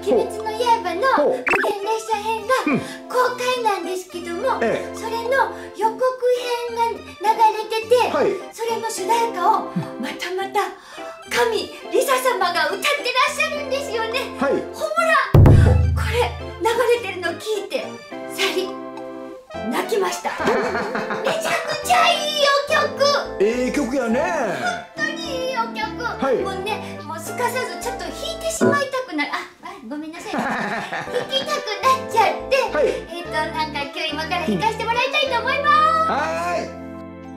鬼滅の刃の無限列車編が公開なんですけども、それの予告編が流れてて、それの主題歌をまた神リサ様が歌ってらっしゃるんですよね。ほらこれ流れてるの聞いてさり泣きました。めちゃくちゃいいお曲。 ええ曲やね。 本当にいいお曲。もうね、もうすかさずちょっと弾いてしまいたくなる。ごめんなさい。弾きたくなっちゃって、なんか今日今から弾かせてもらいたいと思います。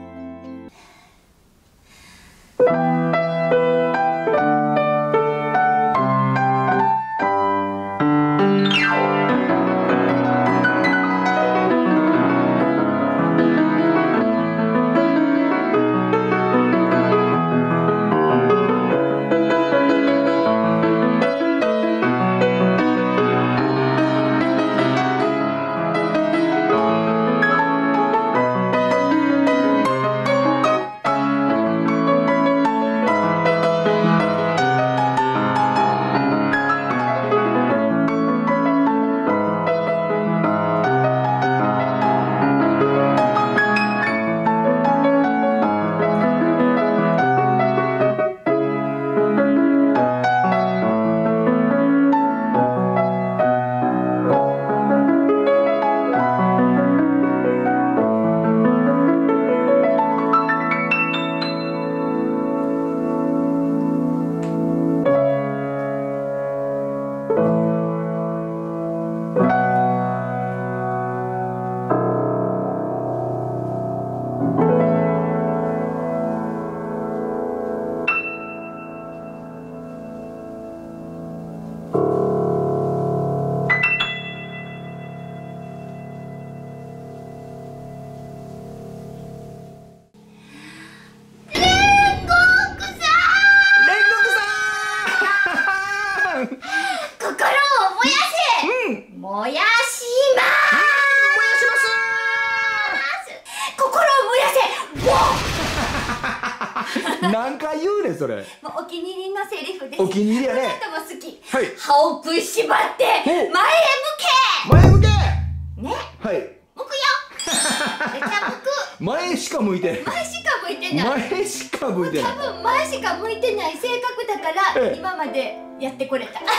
何回言うねんそれ。 もうお気に入りのセリフです。 お気に入りやね。 あなたも好き。歯を食いしばって前へ向け。 前向け。 ね。 はい。 向くよ。めちゃ向く。 前しか向いてない。 前しか向いてない。 前しか向いてない。 多分前しか向いてない性格だから今までやってこれた。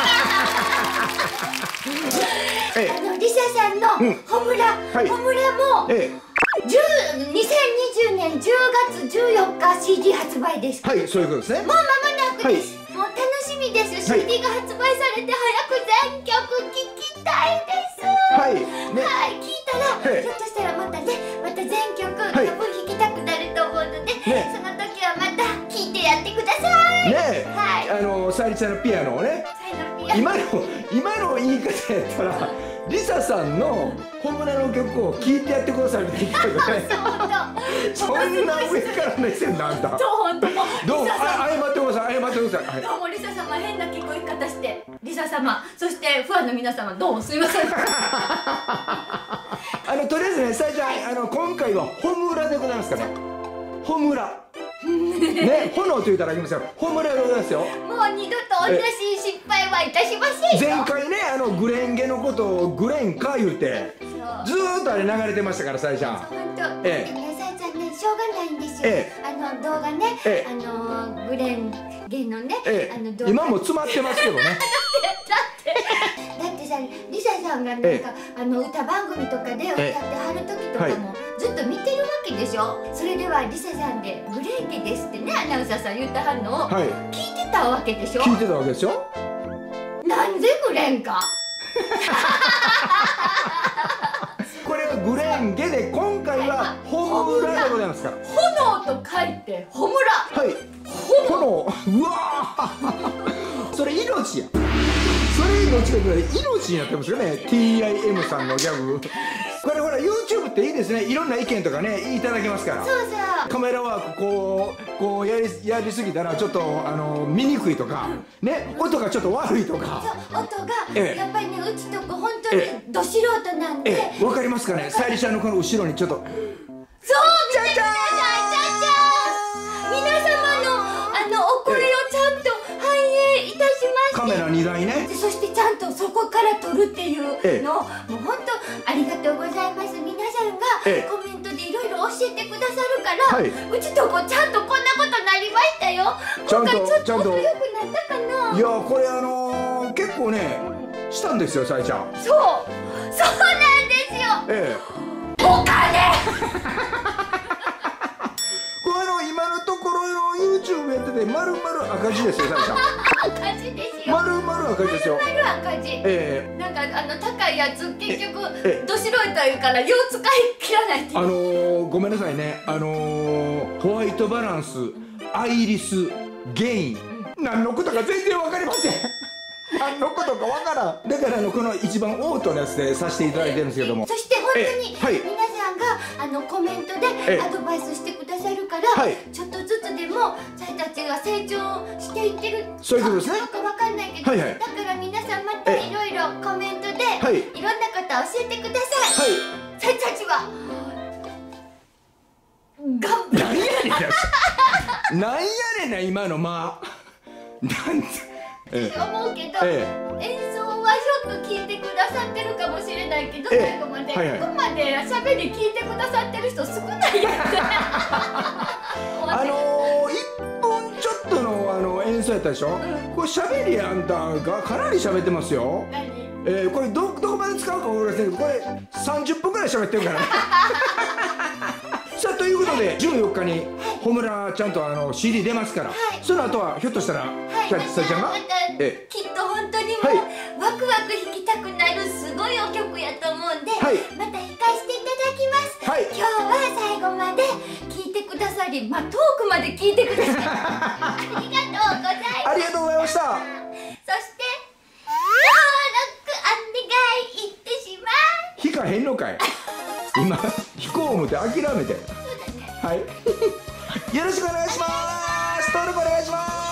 リサさんのホムラも2020年10月14日 CD 発売です。 はい、そういうことですね。 もう間もなくです。もう楽しみです。CD が発売されて早く全曲聴きたいです。はい、聞いたらひょっとしたらまた全曲多分弾きたくなると思うので、その時はまた聴いてやってください。ね、 さゆりちゃんのピアノをね、今の言い方やったらリサさんのホムラの曲を聴いてやってくださいって言ったけどね。そんな上から目線なんだ。どうも謝ってください。謝ってください。 どうもリサ様変な聞こえ方してリサ様、そしてファンの皆様どうもすみません。 とりあえずね、さゆりちゃん今回はホムラでございますからね。ホムラね、炎と言ったらありますよ。ホムラでございますよ。 もう二度と同じ失敗はいたしませんよ。 前回ね、グレンゲのことをグレンか言うてずーっとあれ流れてましたから、さゆりちゃん。 本当。さゆりちゃんね、しょうがないんですよ。動画ね、グレンゲのね、動画今も詰まってますけどね。 だってさ、リサさんがなんか歌番組とかで歌ってはる時とかもずっと見てるわけでしょ。それではリサさんでグレンゲですってね、アナウンサーさん言ってはるのを聞いてたわけでしょ。 聞いてたわけでしょ。 なんでグレンか。 これはグレンゲで、今回はホムラでございますから。 炎と書いてホムラ。はい。 炎。うわー。それ命や。それどっちかというと命になってますよね。 TIM さんのギャグ。これほら YouTube っていいですね。いろんな意見とかねいただけますから。 そうそう。 カメラワークこうやりすぎたらちょっと見にくいとかね、音がちょっと悪いとか。 そう、音がやっぱりね、うちとこ本当にど素人なんで。 わかりますかね。さゆりちゃんのこの後ろにちょっと。そう、 見てください。じゃじゃーん。皆様のお声をちゃんと反映いたしまして。 カメラ2台ね。 そしてちゃんそこから撮るっていうのを、もう本当ありがとうございます。皆さんがコメントでいろいろ教えてくださるから、うちとこちゃんとこんなことなりましたよ。今回ちょっと音良くなったかな。 いやこれ結構ねしたんですよ、さえちゃん。 そうなんですよ。お金これ今のところの YouTube やってて丸々赤字ですよ、さえちゃん。 赤字ですよ。 丸々赤字ですよ。 丸々赤字。なんか高いやつ結局ど素人いうからよう使い切らないっていう。 ごめんなさいね、ホワイトバランス、アイリス、ゲイン、何のことか全然わかりません。何のことかわからん。だからこの一番オートのやつでさせていただいてるんですけども、 そして本当に皆さんがコメントでアドバイスしてくださるから、ちょっとずつでもさえたちが成長していってるかどうかわかんないけど、だから皆さんまたいろいろコメントでいろんなこと教えてください。さえたちは頑張る。 なんやねんな今のなんて思うけど、演奏はちょっと聞いてくださってるかもしれないけど、最後までここまで喋り聞いてくださってる人少ないやん。 1分ちょっとの演奏やったでしょ。これ喋りあんたがかなり喋ってますよ。これどこまで使うか分かりませんけど、これ30分ぐらい喋ってるからね。さあということで14日にホムラちゃんとCD 出ますから、その後はひょっとしたらさえちゃんがきっと本当にもうワクワク弾きたくなるすごいお曲やと思うんで、また弾かせていただきます。今日は最後まで聴いてくださり、遠くまで聴いてくださりありがとうございます。 ありがとうございました。 そしていってしまう。 弾かへんのかい。今弾こう思って諦めて。はい。よろしくお願いします。登録お願いします。